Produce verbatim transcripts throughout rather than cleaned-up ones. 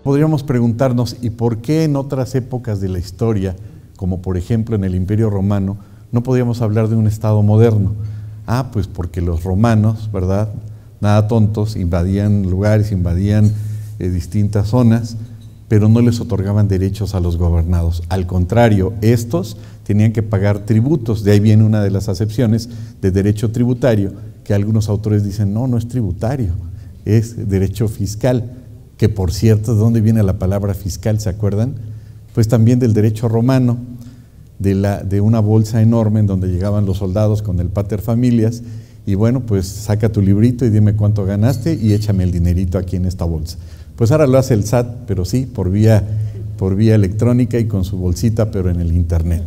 podríamos preguntarnos, ¿y por qué en otras épocas de la historia, como por ejemplo en el Imperio Romano, no podíamos hablar de un Estado moderno? Ah, pues porque los romanos, ¿verdad?, nada tontos, invadían lugares, invadían eh, distintas zonas, pero no les otorgaban derechos a los gobernados. Al contrario, estos tenían que pagar tributos. De ahí viene una de las acepciones de derecho tributario, que algunos autores dicen, no, no es tributario, es derecho fiscal, que por cierto, ¿de dónde viene la palabra fiscal? ¿Se acuerdan? Pues también del derecho romano, de, la, de una bolsa enorme en donde llegaban los soldados con el pater familias, y bueno, pues saca tu librito y dime cuánto ganaste y échame el dinerito aquí en esta bolsa. Pues ahora lo hace el S A T, pero sí, por vía, por vía electrónica y con su bolsita, pero en el internet.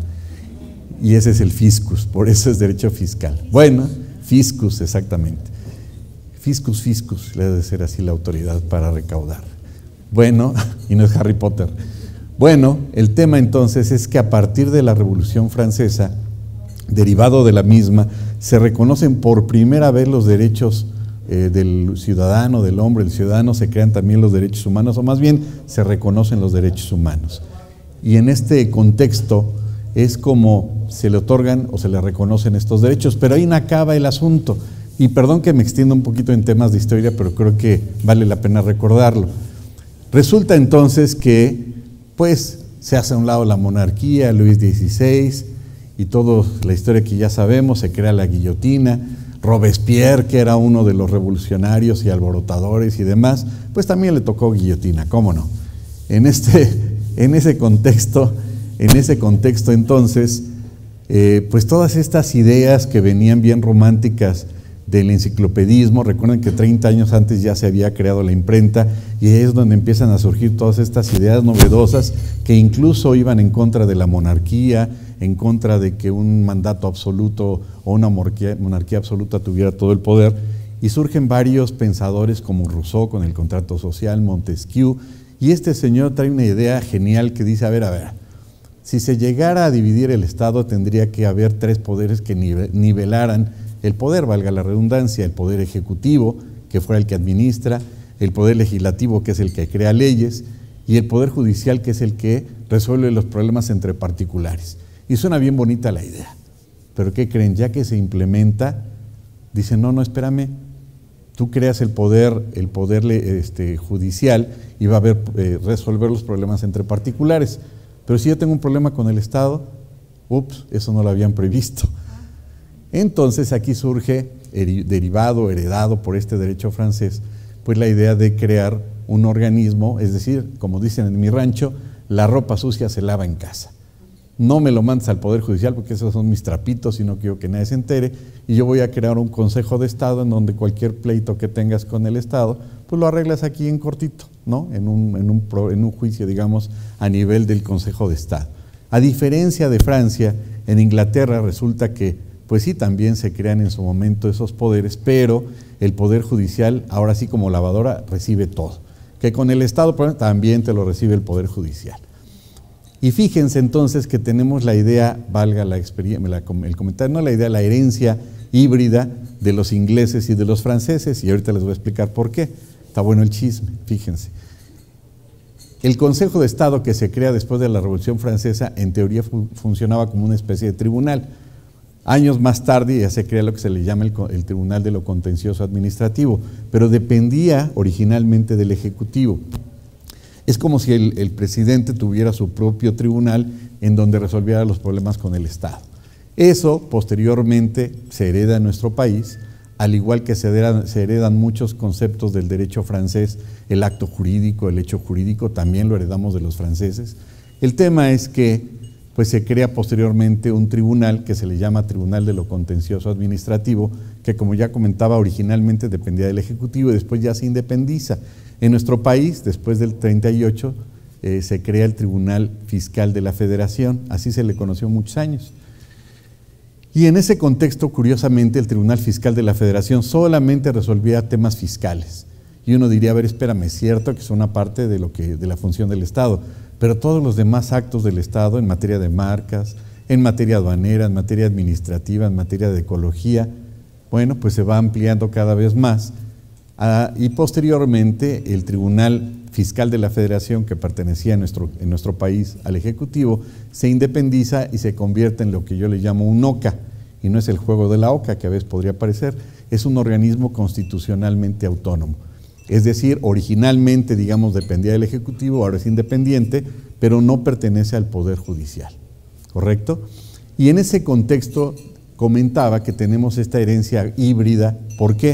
Y ese es el fiscus, por eso es derecho fiscal. Bueno, fiscus, exactamente. Fiscus, fiscus, le debe ser así la autoridad para recaudar. Bueno, y no es Harry Potter. Bueno, el tema entonces es que a partir de la Revolución Francesa, derivado de la misma, se reconocen por primera vez los derechos eh, del ciudadano, del hombre, del ciudadano, se crean también los derechos humanos, o más bien se reconocen los derechos humanos. Y en este contexto es como se le otorgan o se le reconocen estos derechos, pero ahí no acaba el asunto. Y perdón que me extienda un poquito en temas de historia, pero creo que vale la pena recordarlo. Resulta entonces que, pues, se hace a un lado la monarquía, Luis dieciséis, y toda la historia que ya sabemos, se crea la guillotina. Robespierre, que era uno de los revolucionarios y alborotadores y demás, pues también le tocó guillotina, ¿cómo no? En, este, en ese contexto, en ese contexto entonces, eh, pues todas estas ideas que venían bien románticas del enciclopedismo, recuerden que treinta años antes ya se había creado la imprenta, y es donde empiezan a surgir todas estas ideas novedosas que incluso iban en contra de la monarquía, en contra de que un mandato absoluto o una monarquía, monarquía absoluta tuviera todo el poder, y surgen varios pensadores como Rousseau con el contrato social, Montesquieu, y este señor trae una idea genial que dice, a ver, a ver, si se llegara a dividir el Estado tendría que haber tres poderes que nivelaran el poder, valga la redundancia, el poder ejecutivo, que fuera el que administra, el poder legislativo, que es el que crea leyes, y el poder judicial, que es el que resuelve los problemas entre particulares. Y suena bien bonita la idea, pero ¿qué creen? Ya que se implementa, dicen, no, no, espérame, tú creas el poder, el poder este, judicial y va a haber, eh, resolver los problemas entre particulares, pero si yo tengo un problema con el Estado, ups, eso no lo habían previsto. Entonces aquí surge, derivado, heredado por este derecho francés, pues la idea de crear un organismo, es decir, como dicen en mi rancho, la ropa sucia se lava en casa. No me lo mandes al Poder Judicial porque esos son mis trapitos y no quiero que nadie se entere, y yo voy a crear un Consejo de Estado en donde cualquier pleito que tengas con el Estado, pues lo arreglas aquí en cortito, ¿no? En un, en un, pro, en un juicio, digamos, a nivel del Consejo de Estado. A diferencia de Francia, en Inglaterra resulta que, pues sí, también se crean en su momento esos poderes, pero el Poder Judicial, ahora sí como lavadora, recibe todo. Que con el Estado también te lo recibe el Poder Judicial. Y fíjense entonces que tenemos la idea, valga la experiencia, el comentario, no la idea, la herencia híbrida de los ingleses y de los franceses, y ahorita les voy a explicar por qué. Está bueno el chisme, fíjense. El Consejo de Estado que se crea después de la Revolución Francesa, en teoría fu funcionaba como una especie de tribunal. Años más tarde ya se crea lo que se le llama el, el Tribunal de lo Contencioso Administrativo, pero dependía originalmente del Ejecutivo. Es como si el, el presidente tuviera su propio tribunal en donde resolviera los problemas con el Estado. Eso posteriormente se hereda en nuestro país, al igual que se heredan, se heredan muchos conceptos del derecho francés, el acto jurídico, el hecho jurídico, también lo heredamos de los franceses. El tema es que pues, se crea posteriormente un tribunal que se le llama Tribunal de lo Contencioso Administrativo, que como ya comentaba originalmente dependía del Ejecutivo y después ya se independiza. En nuestro país, después del treinta y ocho, eh, se crea el Tribunal Fiscal de la Federación, así se le conoció muchos años. Y en ese contexto, curiosamente, el Tribunal Fiscal de la Federación solamente resolvía temas fiscales. Y uno diría, a ver, espérame, es cierto que es una parte de, lo que, de la función del Estado, pero todos los demás actos del Estado en materia de marcas, en materia aduanera, en materia administrativa, en materia de ecología, bueno, pues se va ampliando cada vez más. Ah, y posteriormente el Tribunal fiscal de la Federación, que pertenecía en nuestro, en nuestro país al Ejecutivo, se independiza y se convierte en lo que yo le llamo un OCA, y no es el juego de la oca que a veces podría parecer, es un organismo constitucionalmente autónomo. Es decir, originalmente, digamos, dependía del Ejecutivo, ahora es independiente, pero no pertenece al Poder Judicial, ¿correcto? Y en ese contexto comentaba que tenemos esta herencia híbrida. ¿Por qué?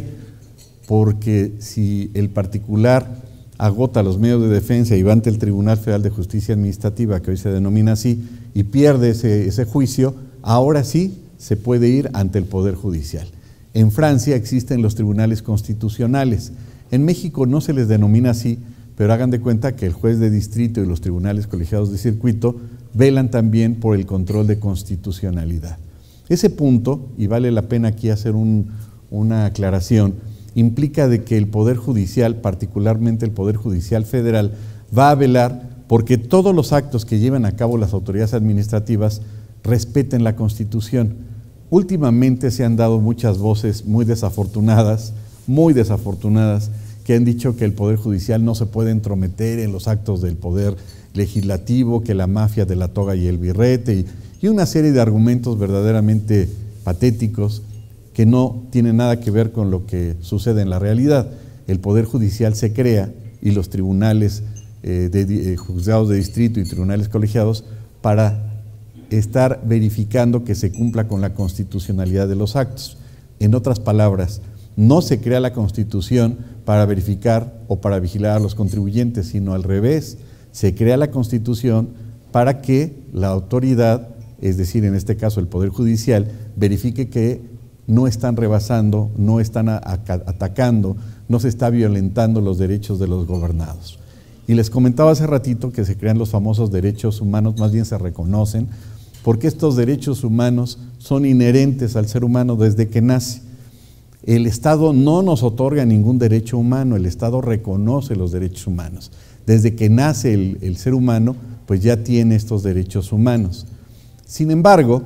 Porque si el particular agota los medios de defensa y va ante el Tribunal Federal de Justicia Administrativa, que hoy se denomina así, y pierde ese, ese juicio, ahora sí se puede ir ante el Poder Judicial. En Francia existen los tribunales constitucionales. En México no se les denomina así, pero hagan de cuenta que el juez de distrito y los tribunales colegiados de circuito velan también por el control de constitucionalidad. Ese punto, y vale la pena aquí hacer un, una aclaración, implica de que el Poder Judicial, particularmente el Poder Judicial Federal, va a velar porque todos los actos que llevan a cabo las autoridades administrativas respeten la Constitución. Últimamente se han dado muchas voces muy desafortunadas, muy desafortunadas, que han dicho que el Poder Judicial no se puede entrometer en los actos del Poder Legislativo, que la mafia de la toga y el birrete, y, y una serie de argumentos verdaderamente patéticos que no tienen nada que ver con lo que sucede en la realidad. El Poder Judicial se crea y los tribunales eh, de eh, juzgados de distrito y tribunales colegiados para estar verificando que se cumpla con la constitucionalidad de los actos. En otras palabras, no se crea la Constitución para verificar o para vigilar a los contribuyentes, sino al revés, se crea la Constitución para que la autoridad, es decir, en este caso el Poder Judicial, verifique que no están rebasando, no están atacando, no se está violentando los derechos de los gobernados. Y les comentaba hace ratito que se crean los famosos derechos humanos, más bien se reconocen, porque estos derechos humanos son inherentes al ser humano desde que nace. El Estado no nos otorga ningún derecho humano, el Estado reconoce los derechos humanos. Desde que nace el, el ser humano, pues ya tiene estos derechos humanos. Sin embargo,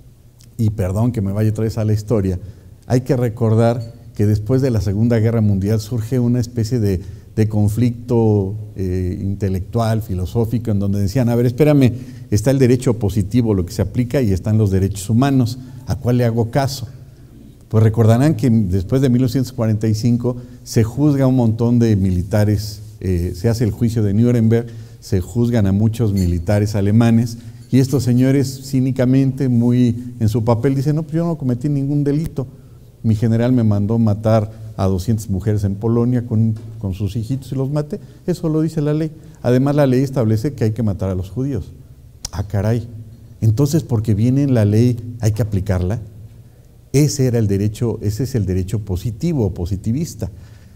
y perdón que me vaya otra vez a la historia, hay que recordar que después de la Segunda Guerra Mundial surge una especie de, de conflicto eh, intelectual, filosófico, en donde decían, a ver, espérame, está el derecho positivo, lo que se aplica, y están los derechos humanos, ¿a cuál le hago caso? Pues recordarán que después de mil novecientos cuarenta y cinco se juzga a un montón de militares, eh, se hace el juicio de Nuremberg, se juzgan a muchos militares alemanes, y estos señores cínicamente, muy en su papel, dicen, no, pues yo no cometí ningún delito, mi general me mandó matar a doscientas mujeres en Polonia con, con sus hijitos y los maté, eso lo dice la ley. Además la ley establece que hay que matar a los judíos. Ah, caray, entonces porque viene en la ley hay que aplicarla. Ese era el derecho, ese es el derecho positivo o positivista.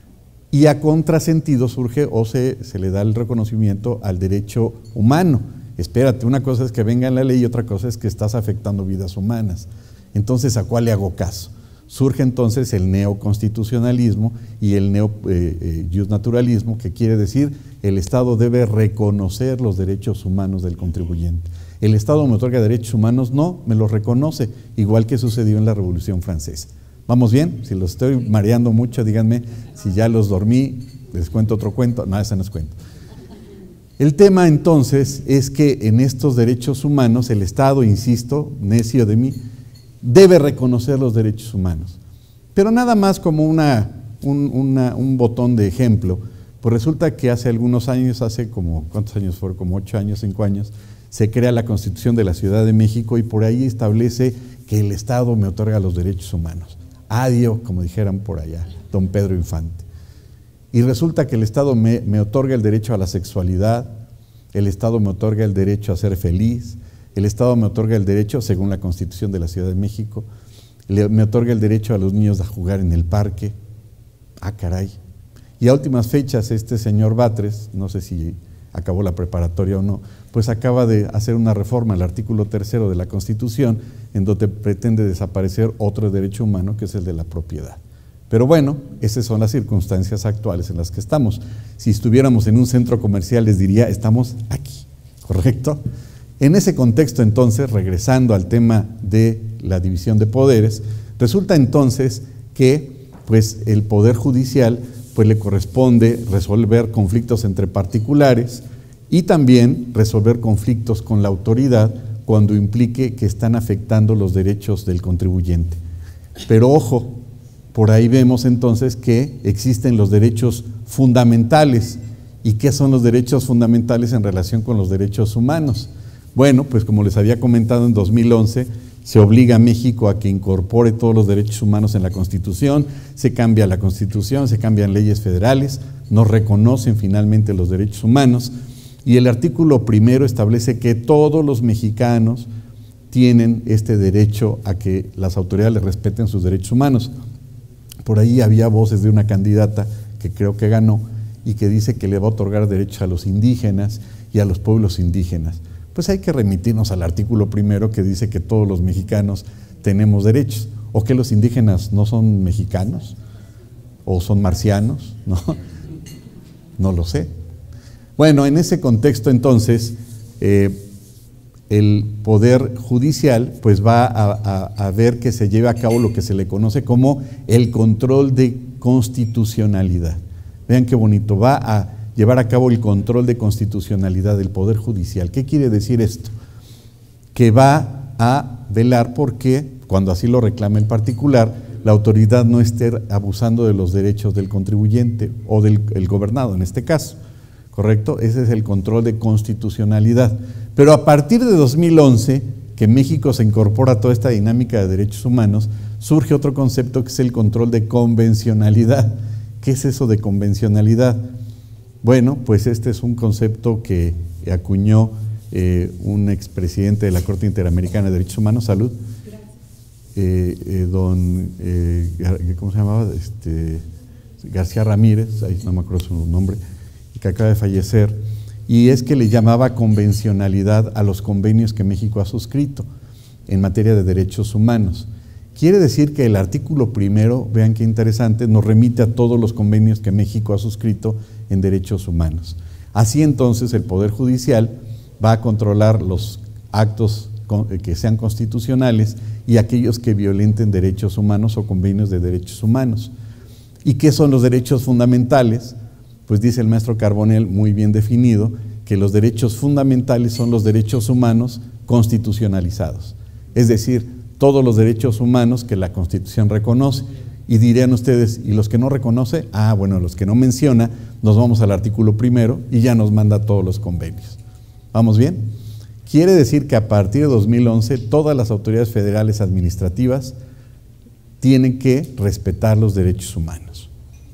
Y a contrasentido surge o se, se le da el reconocimiento al derecho humano. Espérate, una cosa es que venga en la ley y otra cosa es que estás afectando vidas humanas. Entonces, ¿a cuál le hago caso? Surge entonces el neoconstitucionalismo y el neo-justnaturalismo, eh, eh, que quiere decir el Estado debe reconocer los derechos humanos del contribuyente. El Estado me otorga derechos humanos, no, me los reconoce, igual que sucedió en la Revolución Francesa. ¿Vamos bien? Si los estoy mareando mucho, díganme, si ya los dormí, les cuento otro cuento. No, ese no es cuento. El tema entonces es que en estos derechos humanos el Estado, insisto, necio de mí, debe reconocer los derechos humanos. Pero nada más como una, un, una, un botón de ejemplo, pues resulta que hace algunos años, hace como, ¿cuántos años fueron? Como ocho años, cinco años, se crea la Constitución de la Ciudad de México y por ahí establece que el Estado me otorga los derechos humanos. Adiós, como dijeran por allá, don Pedro Infante. Y resulta que el Estado me, me otorga el derecho a la sexualidad, el Estado me otorga el derecho a ser feliz, el Estado me otorga el derecho, según la Constitución de la Ciudad de México, le, me otorga el derecho a los niños a jugar en el parque. Ah, caray. Y a últimas fechas este señor Batres, no sé si acabó la preparatoria o no, pues acaba de hacer una reforma al artículo tercero de la Constitución en donde pretende desaparecer otro derecho humano que es el de la propiedad. Pero bueno, esas son las circunstancias actuales en las que estamos. Si estuviéramos en un centro comercial les diría, estamos aquí, ¿correcto? En ese contexto entonces, regresando al tema de la división de poderes, resulta entonces que pues, el Poder Judicial pues le corresponde resolver conflictos entre particulares y también resolver conflictos con la autoridad cuando implique que están afectando los derechos del contribuyente. Pero ojo, por ahí vemos entonces que existen los derechos fundamentales. ¿Y qué son los derechos fundamentales en relación con los derechos humanos? Bueno, pues como les había comentado, en dos mil once se obliga a México a que incorpore todos los derechos humanos en la Constitución, se cambia la Constitución, se cambian leyes federales, nos reconocen finalmente los derechos humanos, y el artículo primero establece que todos los mexicanos tienen este derecho a que las autoridades les respeten sus derechos humanos. Por ahí había voces de una candidata que creo que ganó y que dice que le va a otorgar derechos a los indígenas y a los pueblos indígenas. Pues hay que remitirnos al artículo primero que dice que todos los mexicanos tenemos derechos, o que los indígenas no son mexicanos, o son marcianos, ¿no? No lo sé. Bueno, en ese contexto entonces, eh, el Poder Judicial pues va a, a, a ver que se lleve a cabo lo que se le conoce como el control de constitucionalidad. Vean qué bonito, va a llevar a cabo el control de constitucionalidad del Poder Judicial. ¿Qué quiere decir esto? Que va a velar porque, cuando así lo reclame el particular, la autoridad no esté abusando de los derechos del contribuyente o del el gobernado, en este caso, ¿correcto? Ese es el control de constitucionalidad. Pero a partir de dos mil once, que México se incorpora a toda esta dinámica de derechos humanos, surge otro concepto que es el control de convencionalidad. ¿Qué es eso de convencionalidad? Bueno, pues este es un concepto que acuñó eh, un expresidente de la Corte Interamericana de Derechos Humanos, salud, eh, eh, don, eh, ¿cómo se llamaba? Este, García Ramírez, ahí no me acuerdo su nombre, que acaba de fallecer, y es que le llamaba convencionalidad a los convenios que México ha suscrito en materia de derechos humanos. Quiere decir que el artículo primero, vean qué interesante, nos remite a todos los convenios que México ha suscrito en derechos humanos. Así entonces el Poder Judicial va a controlar los actos que sean constitucionales y aquellos que violenten derechos humanos o convenios de derechos humanos. ¿Y qué son los derechos fundamentales? Pues dice el maestro Carbonell, muy bien definido, que los derechos fundamentales son los derechos humanos constitucionalizados. Es decir, todos los derechos humanos que la Constitución reconoce. Y dirían ustedes, ¿y los que no reconoce? Ah, bueno, los que no menciona, nos vamos al artículo primero y ya nos manda todos los convenios. ¿Vamos bien? Quiere decir que a partir de dos mil once, todas las autoridades federales administrativas tienen que respetar los derechos humanos.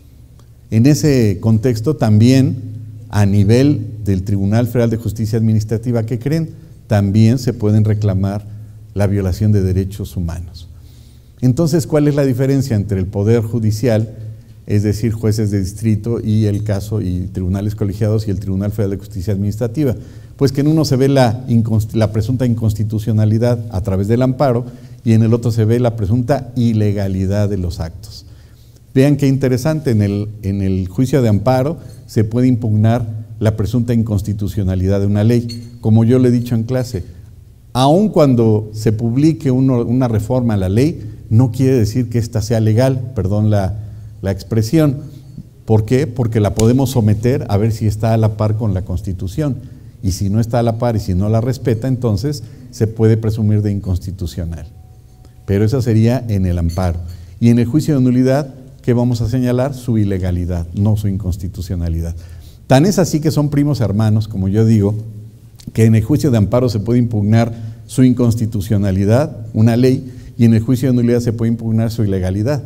En ese contexto también, a nivel del Tribunal Federal de Justicia Administrativa, ¿qué creen? También se pueden reclamar la violación de derechos humanos. Entonces, ¿cuál es la diferencia entre el Poder Judicial, es decir, jueces de distrito y el caso y tribunales colegiados y el Tribunal Federal de Justicia Administrativa? Pues que en uno se ve la, la presunta inconstitucionalidad a través del amparo y en el otro se ve la presunta ilegalidad de los actos. Vean qué interesante, en el, en el juicio de amparo se puede impugnar la presunta inconstitucionalidad de una ley. Como yo le he dicho en clase, aun cuando se publique uno, una reforma a la ley, no quiere decir que ésta sea legal, perdón la, la expresión. ¿Por qué? Porque la podemos someter a ver si está a la par con la Constitución. Y si no está a la par y si no la respeta, entonces se puede presumir de inconstitucional. Pero eso sería en el amparo. Y en el juicio de nulidad, ¿qué vamos a señalar? Su ilegalidad, no su inconstitucionalidad. Tan es así que son primos hermanos, como yo digo, que en el juicio de amparo se puede impugnar su inconstitucionalidad, una ley, y en el juicio de nulidad se puede impugnar su ilegalidad.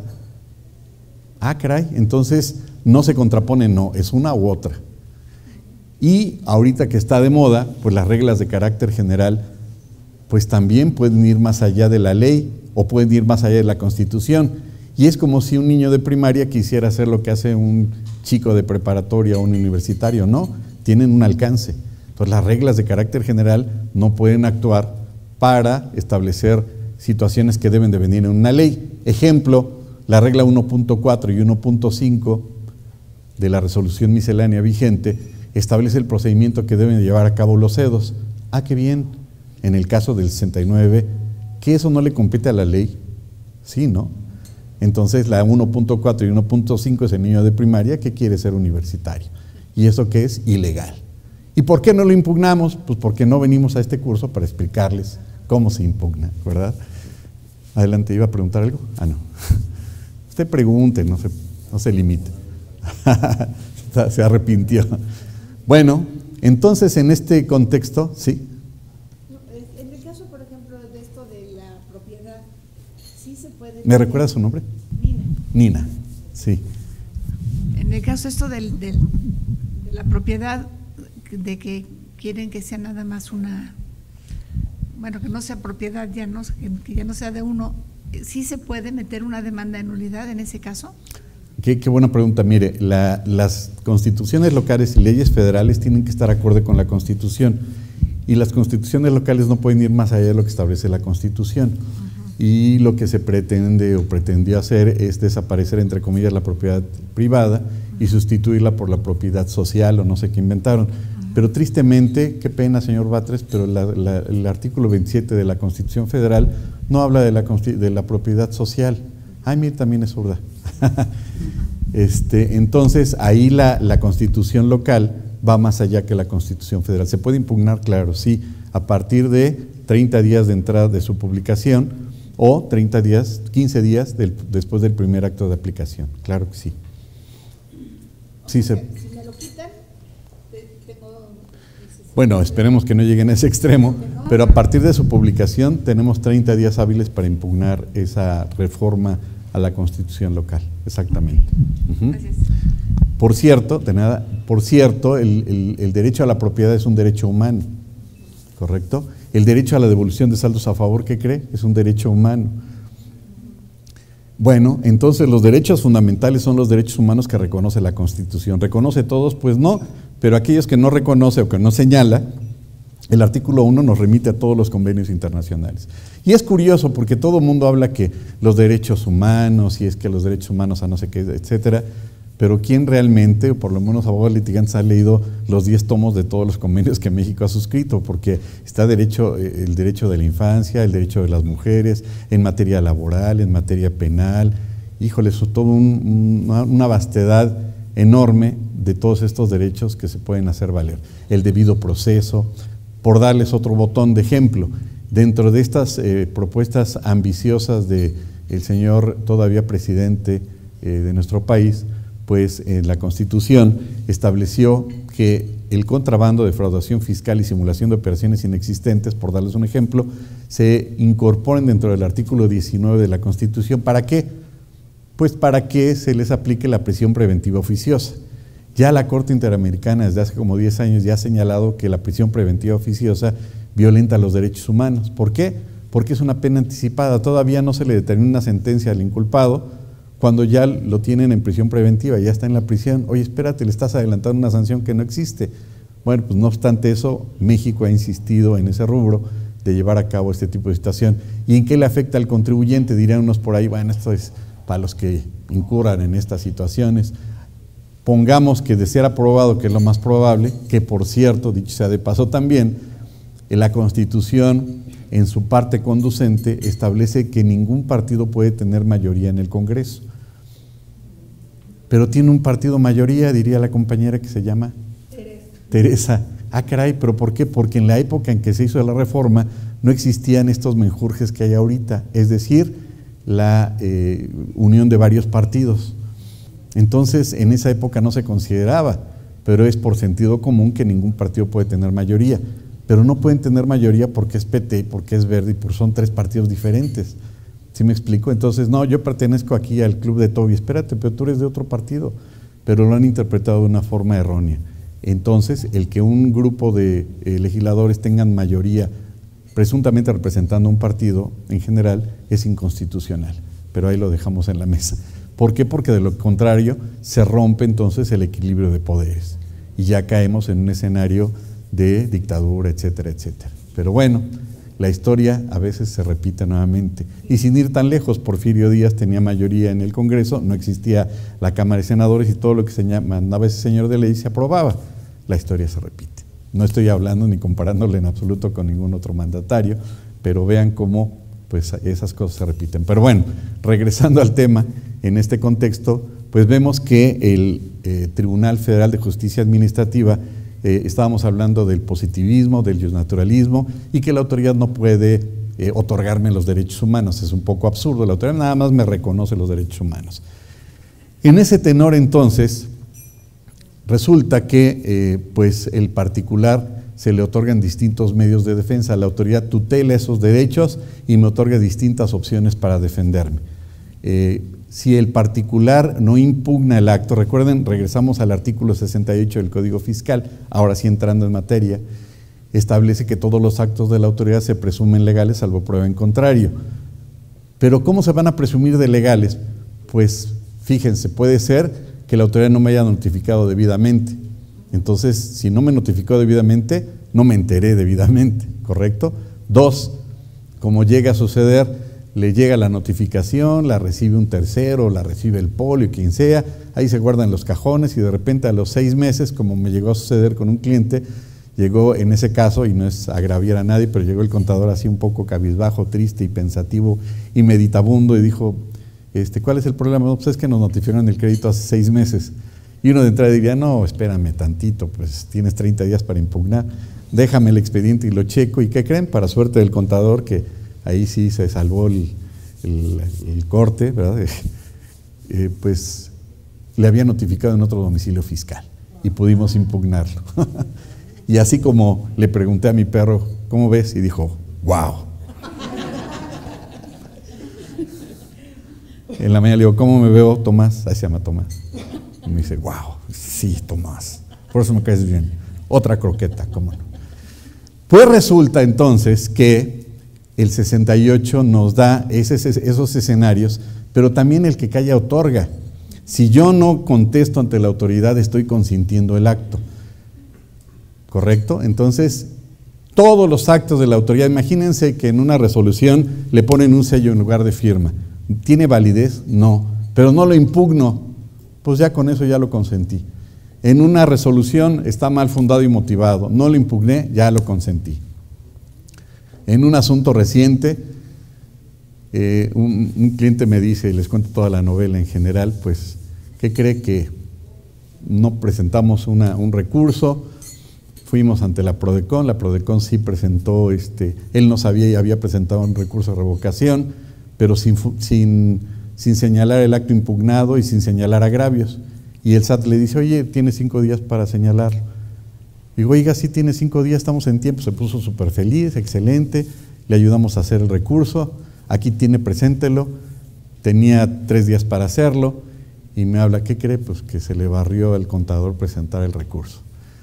Ah, caray, entonces no se contrapone, no, es una u otra. Y ahorita que está de moda, pues las reglas de carácter general, pues también pueden ir más allá de la ley o pueden ir más allá de la Constitución. Y es como si un niño de primaria quisiera hacer lo que hace un chico de preparatoria o un universitario, no, tienen un alcance. Entonces las reglas de carácter general no pueden actuar para establecer situaciones que deben de venir en una ley. Ejemplo, la regla uno punto cuatro y uno punto cinco de la resolución miscelánea vigente establece el procedimiento que deben llevar a cabo los edos. Ah, qué bien, en el caso del sesenta y nueve, ¿que eso no le compete a la ley? Sí, ¿no? Entonces la uno punto cuatro y uno punto cinco es el niño de primaria que quiere ser universitario. ¿Y eso qué es? Ilegal. ¿Y por qué no lo impugnamos? Pues porque no venimos a este curso para explicarles cómo se impugna, ¿verdad? Adelante, ¿iba a preguntar algo? Ah, no. Usted pregunte, no se, no se limite. Se arrepintió. Bueno, entonces en este contexto, sí. En el caso, por ejemplo, de esto de la propiedad, sí se puede… ¿Me recuerda su nombre? Nina. Nina, sí. En el caso esto del, del, de la propiedad, de que quieren que sea nada más una… Bueno, que no sea propiedad, ya no, que ya no sea de uno, ¿sí se puede meter una demanda de nulidad en ese caso? Qué, qué buena pregunta. Mire, la, las constituciones locales y leyes federales tienen que estar acorde con la Constitución, y las constituciones locales no pueden ir más allá de lo que establece la Constitución. Uh-huh. Y lo que se pretende o pretendió hacer es desaparecer, entre comillas, la propiedad privada y sustituirla por la propiedad social, o no sé qué inventaron. Pero tristemente, qué pena, señor Batres, pero la, la, el artículo veintisiete de la Constitución Federal no habla de la, de la propiedad social. Ay, mire, también es zurda. este, entonces, ahí la, la Constitución local va más allá que la Constitución Federal. Se puede impugnar, claro, sí, a partir de treinta días de entrada de su publicación o treinta días, quince días del, después del primer acto de aplicación. Claro que sí. Sí, se… Bueno, esperemos que no lleguen a ese extremo, pero a partir de su publicación tenemos treinta días hábiles para impugnar esa reforma a la Constitución local, exactamente. Uh-huh. Gracias. Por cierto, de nada, por cierto, el, el, el derecho a la propiedad es un derecho humano, ¿correcto? El derecho a la devolución de saldos a favor, ¿qué cree? Es un derecho humano. Bueno, entonces los derechos fundamentales son los derechos humanos que reconoce la Constitución. ¿Reconoce todos? Pues no, pero aquellos que no reconoce o que no señala, el artículo uno nos remite a todos los convenios internacionales. Y es curioso porque todo el mundo habla que los derechos humanos, y es que los derechos humanos a no sé qué, etcétera, pero ¿quién realmente, o por lo menos abogados litigantes, ha leído los diez tomos de todos los convenios que México ha suscrito? Porque está derecho, el derecho de la infancia, el derecho de las mujeres, en materia laboral, en materia penal, híjole, eso es todo un, una, una vastedad enorme de todos estos derechos que se pueden hacer valer. El debido proceso, por darles otro botón de ejemplo, dentro de estas eh, propuestas ambiciosas del señor todavía presidente eh, de nuestro país, pues en la Constitución estableció que el contrabando, defraudación fiscal y simulación de operaciones inexistentes, por darles un ejemplo, se incorporen dentro del artículo diecinueve de la Constitución. ¿Para qué? Pues para que se les aplique la prisión preventiva oficiosa. Ya la Corte Interamericana desde hace como diez años ya ha señalado que la prisión preventiva oficiosa violenta los derechos humanos. ¿Por qué? Porque es una pena anticipada. Todavía no se le determina una sentencia al inculpado cuando ya lo tienen en prisión preventiva, ya está en la prisión. Oye, espérate, le estás adelantando una sanción que no existe. Bueno, pues no obstante eso, México ha insistido en ese rubro de llevar a cabo este tipo de situación. ¿Y en qué le afecta al contribuyente? Dirán unos por ahí, bueno, esto es para los que incurran en estas situaciones. Pongamos que de ser aprobado, que es lo más probable, que por cierto, dicho sea de paso también, en la Constitución, en su parte conducente, establece que ningún partido puede tener mayoría en el Congreso. Pero tiene un partido mayoría, diría la compañera que se llama Teresa. Teresa. Ah, caray, ¿pero por qué? Porque en la época en que se hizo la reforma no existían estos menjurjes que hay ahorita, es decir, la eh, unión de varios partidos. Entonces, en esa época no se consideraba, pero es por sentido común que ningún partido puede tener mayoría. Pero no pueden tener mayoría porque es P T, porque es Verde, y porque son tres partidos diferentes. ¿Sí me explico? Entonces, no, yo pertenezco aquí al club de Toby. Espérate, pero tú eres de otro partido. Pero lo han interpretado de una forma errónea. Entonces, el que un grupo de eh, legisladores tengan mayoría presuntamente representando un partido en general es inconstitucional. Pero ahí lo dejamos en la mesa. ¿Por qué? Porque de lo contrario se rompe entonces el equilibrio de poderes. Y ya caemos en un escenario de dictadura, etcétera, etcétera. Pero bueno, la historia a veces se repite nuevamente. Y sin ir tan lejos, Porfirio Díaz tenía mayoría en el Congreso, no existía la Cámara de Senadores y todo lo que se mandaba ese señor de ley se aprobaba. La historia se repite. No estoy hablando ni comparándole en absoluto con ningún otro mandatario, pero vean cómo pues esas cosas se repiten. Pero bueno, regresando al tema, en este contexto, pues vemos que el eh, Tribunal Federal de Justicia Administrativa, eh, estábamos hablando del positivismo, del justnaturalismo, y que la autoridad no puede eh, otorgarme los derechos humanos. Es un poco absurdo, la autoridad nada más me reconoce los derechos humanos. En ese tenor, entonces, resulta que eh, pues el particular se le otorgan distintos medios de defensa. La autoridad tutela esos derechos y me otorga distintas opciones para defenderme. Eh, si el particular no impugna el acto, recuerden, regresamos al artículo sesenta y ocho del Código Fiscal, ahora sí entrando en materia, establece que todos los actos de la autoridad se presumen legales salvo prueba en contrario. Pero ¿cómo se van a presumir de legales? Pues fíjense, puede ser que la autoridad no me haya notificado debidamente. Entonces, si no me notificó debidamente, no me enteré debidamente, ¿correcto? Dos, como llega a suceder, le llega la notificación, la recibe un tercero, la recibe el polio, quien sea, ahí se guardan los cajones y de repente a los seis meses, como me llegó a suceder con un cliente, llegó en ese caso, y no es agraviar a nadie, pero llegó el contador así un poco cabizbajo, triste y pensativo y meditabundo y dijo, este, ¿cuál es el problema? No, pues es que nos notificaron el crédito hace seis meses. Y uno de entrada diría, no, espérame tantito, pues tienes treinta días para impugnar, déjame el expediente y lo checo. ¿Y qué creen? Para suerte del contador, que ahí sí se salvó el, el, el corte, ¿verdad? Eh, pues le había notificado en otro domicilio fiscal y pudimos impugnarlo. Y así como le pregunté a mi perro, ¿cómo ves? Y dijo, wow. En la mañana le digo, ¿cómo me veo, Tomás? Ahí se llama Tomás. Y me dice, wow, sí, Tomás, por eso me caes bien. Otra croqueta, cómo no. Pues resulta entonces que el sesenta y ocho nos da ese, esos escenarios, pero también el que calla otorga. Si yo no contesto ante la autoridad, estoy consintiendo el acto. ¿Correcto? Entonces, todos los actos de la autoridad, imagínense que en una resolución le ponen un sello en lugar de firma. ¿Tiene validez? No, pero no lo impugno. Pues ya con eso ya lo consentí. En una resolución está mal fundado y motivado, no lo impugné, ya lo consentí. En un asunto reciente, eh, un, un cliente me dice, y les cuento toda la novela en general, pues, ¿qué cree? Que no presentamos una, un recurso, fuimos ante la Prodecon, la Prodecon sí presentó, este, él no sabía y había presentado un recurso de revocación, pero sin... sin sin señalar el acto impugnado y sin señalar agravios. Y el S A T le dice, oye, tiene cinco días para señalarlo. Digo, oiga, sí tiene cinco días, estamos en tiempo. Se puso súper feliz, excelente, le ayudamos a hacer el recurso, aquí tiene, preséntelo. Tenía tres días para hacerlo y me habla, ¿qué cree? Pues que se le barrió al contador presentar el recurso.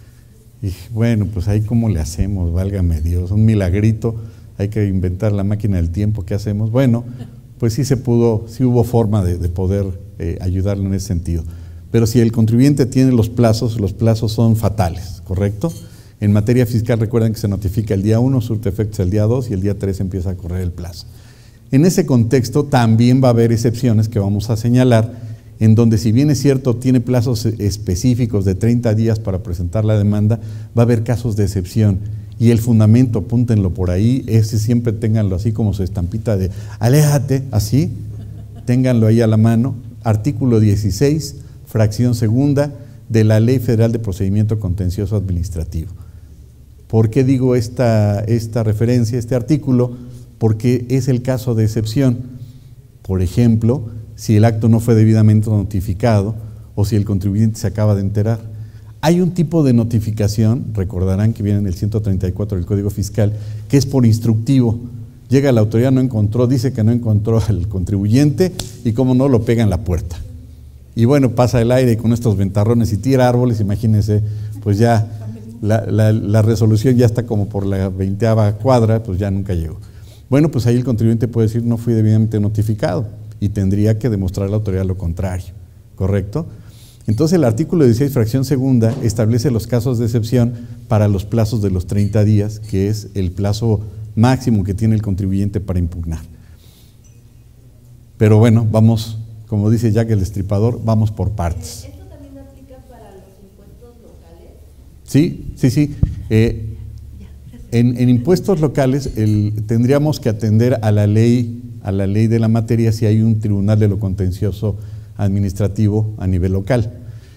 Y dije, bueno, pues ahí cómo le hacemos, válgame Dios, un milagrito, hay que inventar la máquina del tiempo, ¿qué hacemos? Bueno, pues sí se pudo, sí hubo forma de, de poder eh, ayudarlo en ese sentido. Pero si el contribuyente tiene los plazos, los plazos son fatales, ¿correcto? En materia fiscal recuerden que se notifica el día uno, surte efectos el día dos y el día tres empieza a correr el plazo. En ese contexto también va a haber excepciones que vamos a señalar, en donde si bien es cierto tiene plazos específicos de treinta días para presentar la demanda, va a haber casos de excepción. Y el fundamento, apúntenlo por ahí, ese siempre ténganlo así como su estampita de aléjate, así, ténganlo ahí a la mano, artículo dieciséis, fracción segunda de la Ley Federal de Procedimiento Contencioso Administrativo. ¿Por qué digo esta, esta referencia, este artículo? Porque es el caso de excepción. Por ejemplo, si el acto no fue debidamente notificado o si el contribuyente se acaba de enterar. Hay un tipo de notificación, recordarán que viene en el ciento treinta y cuatro del Código Fiscal, que es por instructivo. Llega la autoridad, no encontró, dice que no encontró al contribuyente y como no, lo pega en la puerta. Y bueno, pasa el aire con estos ventarrones y tira árboles, imagínense, pues ya la, la, la resolución ya está como por la veinteava cuadra, pues ya nunca llegó. Bueno, pues ahí el contribuyente puede decir no fui debidamente notificado y tendría que demostrar a la autoridad lo contrario, ¿correcto? Entonces el artículo dieciséis, fracción segunda, establece los casos de excepción para los plazos de los treinta días, que es el plazo máximo que tiene el contribuyente para impugnar. Pero bueno, vamos, como dice Jack el Destripador, vamos por partes. ¿Esto también aplica para los impuestos locales? Sí, sí, sí. Eh, En, en impuestos locales el, tendríamos que atender a la ley, a la ley de la materia si hay un tribunal de lo contencioso administrativo a nivel local.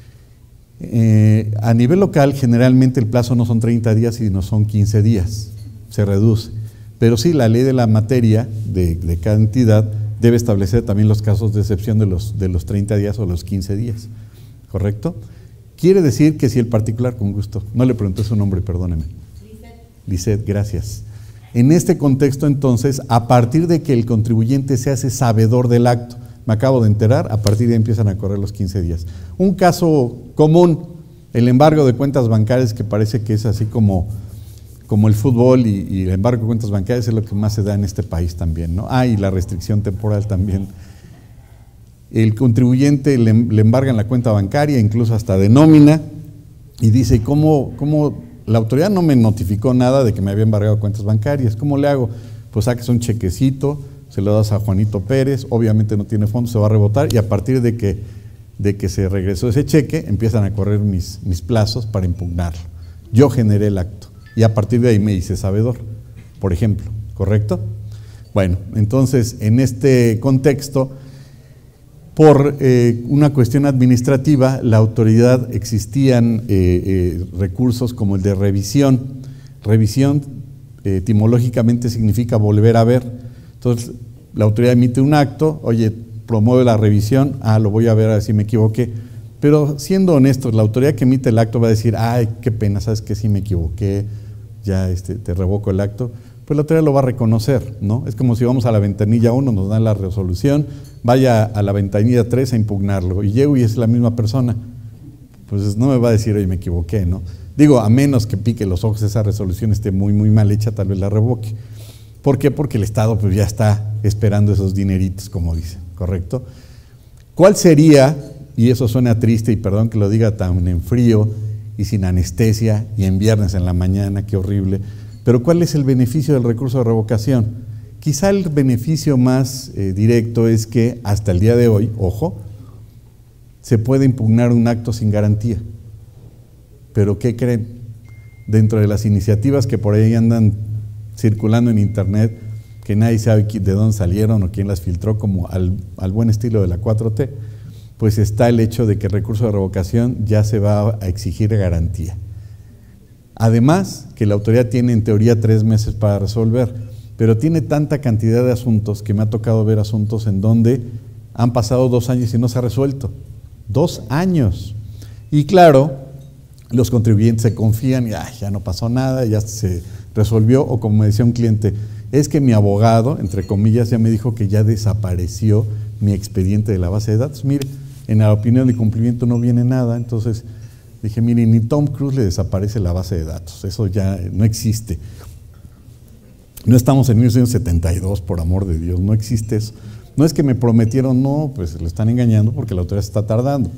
Eh, a nivel local generalmente el plazo no son treinta días sino son quince días, se reduce. Pero sí, la ley de la materia de, de cada entidad debe establecer también los casos de excepción de los, de los treinta días o los quince días, ¿correcto? Quiere decir que si el particular, con gusto, no le pregunté su nombre, perdóneme. Lisette, gracias. En este contexto, entonces, a partir de que el contribuyente se hace sabedor del acto, me acabo de enterar, a partir de ahí empiezan a correr los quince días. Un caso común, el embargo de cuentas bancarias, que parece que es así como, como el fútbol y, y el embargo de cuentas bancarias es lo que más se da en este país también, ¿no? Ah, y la restricción temporal también. El contribuyente le, le embargan la cuenta bancaria, incluso hasta de nómina, y dice, ¿cómo, cómo la autoridad no me notificó nada de que me había embargado cuentas bancarias? ¿Cómo le hago? Pues saques un chequecito, se lo das a Juanito Pérez, obviamente no tiene fondo, se va a rebotar, y a partir de que, de que se regresó ese cheque, empiezan a correr mis, mis plazos para impugnarlo. Yo generé el acto, y a partir de ahí me hice sabedor, por ejemplo, ¿correcto? Bueno, entonces, en este contexto, por eh, una cuestión administrativa, la autoridad existían eh, eh, recursos como el de revisión. Revisión eh, etimológicamente significa volver a ver. Entonces, la autoridad emite un acto, oye, promueve la revisión, ah, lo voy a ver a ver si me equivoqué. Pero siendo honestos, la autoridad que emite el acto va a decir, ay, qué pena, sabes que sí me equivoqué, ya este, te revoco el acto. Pues la autoridad lo va a reconocer, ¿no? Es como si vamos a la ventanilla uno, nos dan la resolución, vaya a la ventanilla tres a impugnarlo, y llego y es la misma persona, pues no me va a decir, oye, me equivoqué, ¿no? Digo, a menos que pique los ojos, esa resolución esté muy, muy mal hecha, tal vez la revoque. ¿Por qué? Porque el Estado pues ya está esperando esos dineritos, como dicen, ¿correcto? ¿Cuál sería, y eso suena triste, y perdón que lo diga tan en frío y sin anestesia, y en viernes en la mañana, qué horrible, pero ¿cuál es el beneficio del recurso de revocación? Quizá el beneficio más eh, directo es que hasta el día de hoy, ojo, se puede impugnar un acto sin garantía. Pero ¿qué creen? Dentro de las iniciativas que por ahí andan circulando en internet, que nadie sabe de dónde salieron o quién las filtró, como al, al buen estilo de la cuatro T, pues está el hecho de que el recurso de revocación ya se va a exigir garantía. Además, que la autoridad tiene en teoría tres meses para resolver, pero tiene tanta cantidad de asuntos que me ha tocado ver asuntos en donde han pasado dos años y no se ha resuelto. Dos años. Y claro, los contribuyentes se confían y ay, ya no pasó nada, ya se resolvió, o como me decía un cliente, es que mi abogado, entre comillas, ya me dijo que ya desapareció mi expediente de la base de datos. Mire, en la opinión de cumplimiento no viene nada, entonces dije, mire, ni Tom Cruise le desaparece la base de datos, eso ya no existe. No estamos en mil novecientos setenta y dos, por amor de Dios, no existe eso. No es que me prometieron, no, pues le están engañando porque la autoridad está tardando.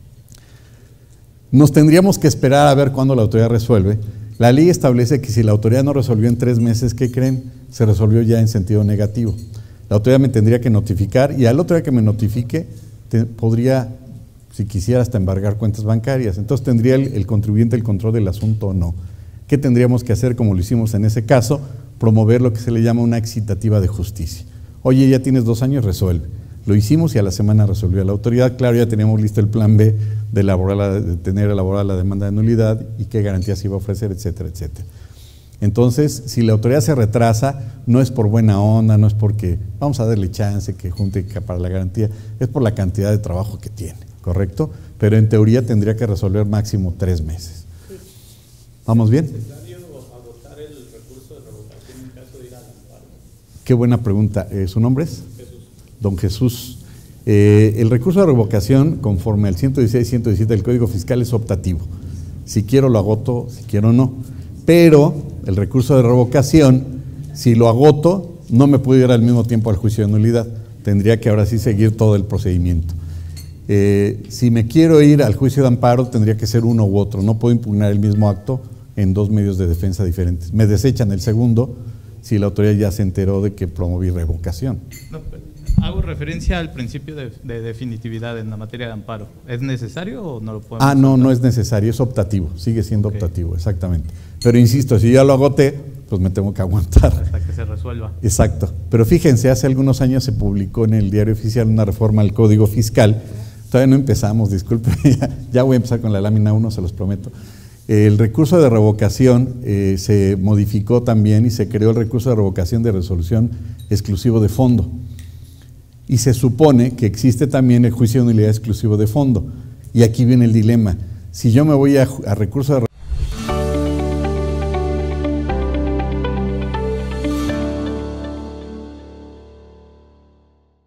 Nos tendríamos que esperar a ver cuándo la autoridad resuelve. La ley establece que si la autoridad no resolvió en tres meses, ¿qué creen? Se resolvió ya en sentido negativo. La autoridad me tendría que notificar y al otro día que me notifique, te, podría, si quisiera, hasta embargar cuentas bancarias. Entonces, ¿tendría el, el contribuyente el control del asunto o no? ¿Qué tendríamos que hacer, como lo hicimos en ese caso? Promover lo que se le llama una excitativa de justicia. Oye, ya tienes dos años, resuelve. Lo hicimos y a la semana resolvió la autoridad. Claro, ya teníamos listo el plan B de, elaborar la, de tener elaborada la demanda de nulidad y qué garantías iba a ofrecer, etcétera, etcétera. Entonces, si la autoridad se retrasa, no es por buena onda, no es porque vamos a darle chance que junte para la garantía, es por la cantidad de trabajo que tiene, ¿correcto? Pero en teoría tendría que resolver máximo tres meses. Sí. ¿Vamos bien? ¿Es necesario agotar el recurso de revocación en caso de ir al amparo? Qué buena pregunta. Eh, ¿Su nombre es? Jesús. Don Jesús. Eh, el recurso de revocación, conforme al ciento dieciséis y ciento diecisiete del Código Fiscal, es optativo. Si quiero lo agoto, si quiero no. Pero el recurso de revocación, si lo agoto, no me puedo ir al mismo tiempo al juicio de nulidad. Tendría que ahora sí seguir todo el procedimiento. Eh, si me quiero ir al juicio de amparo, tendría que ser uno u otro. No puedo impugnar el mismo acto en dos medios de defensa diferentes. Me desechan el segundo si la autoridad ya se enteró de que promoví revocación. No, hago referencia al principio de, de definitividad en la materia de amparo. ¿Es necesario o no lo podemos? Ah, no, no es necesario, es optativo, sigue siendo okay. optativo, exactamente. Pero insisto, si ya lo agoté, pues me tengo que aguantar. Hasta que se resuelva. Exacto. Pero fíjense, hace algunos años se publicó en el Diario Oficial una reforma al Código Fiscal. Todavía no empezamos, disculpen, ya, ya voy a empezar con la lámina uno, se los prometo. El recurso de revocación eh, se modificó también y se creó el recurso de revocación de resolución exclusivo de fondo. Y se supone que existe también el juicio de nulidad exclusivo de fondo. Y aquí viene el dilema. Si yo me voy a, a recurso de